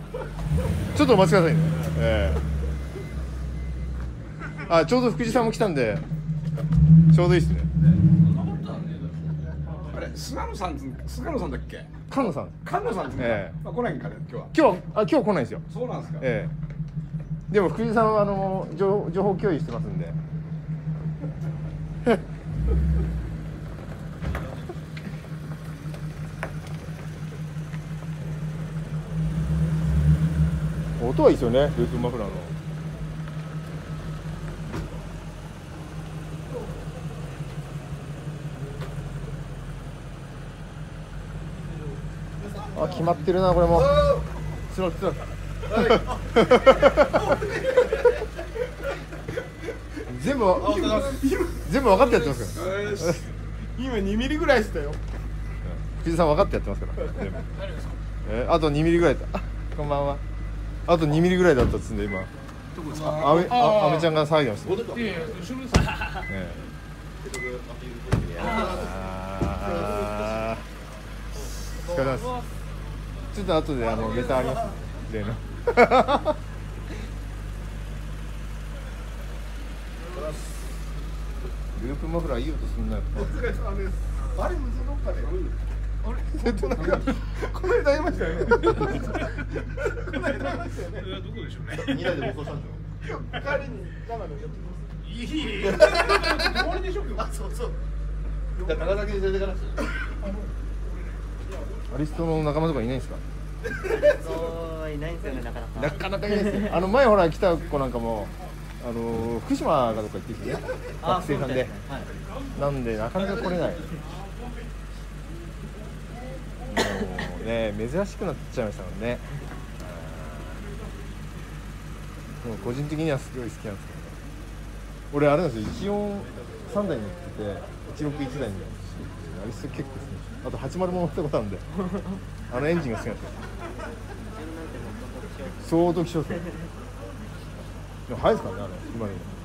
ちょっとお待ちくださいね。あ、ちょうど福士さんも来たんでちょうどいいですね。 あれ、菅野さんだっけ？ 菅野さん。 菅野さん、まあ、来ないんかね、今日は。 今日来ないですよ。 そうなんですか。 でも福士さんは情報共有してますんで。音はいいですよね、ループマフラーの。あ、決まってるな、これも。つらつら。全部分かってやってますから。 今2ミリぐらいしたよ。 藤井さん分かってやってますから。全部。あと2ミリぐらいだ。こんばんは。あと2ミリぐらいだったっつんで今。あめちゃんが騒いでました。お疲れ様です。ちょっと後でネタありますね。例の。ループマフラーいい音すんなよ。お疲れ様です。あれむずどっかで。あれなんかこの間会いましたよね。この間会いましたよね。どこでしょうね。2台で暴走したんですよ。今日帰りに長野寄ってきます。いい。終わりでしょ今日。あ、そうそう。じゃあ高崎に連れてかなくて。アリストの仲間とかいないんですか？ そういないんですよね、なかなか。 なかなかいないですよ。前ほら来た子なんかも福島がどっか行ってるんですよね。学生さんで。なんでなかなか来れない。もうね珍しくなっちゃいましたもんね。でも個人的にはすごい好きなんですけどね。俺あれなんですよ。14、3台に乗ってて161台にアリスト結構ですね。あと80も乗ったことあるんでエンジンが好きなんですよ。相当希少ですね。でも速いですからね、今でも。